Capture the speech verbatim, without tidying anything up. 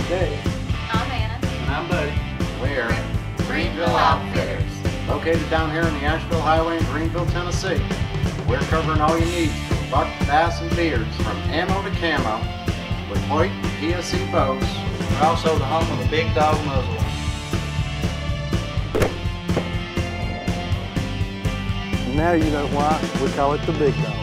Dave. I'm Anna. And I'm Buddy. We're Greeneville Outfitters. located down here on the Asheville Highway in Greeneville, Tennessee. We're covering all you need from buck, bass, and beards, from ammo to camo, with Hoyt and P S C bows. We're also the home of the Big Dawg muzzle. Now you know why we call it the Big Dawg.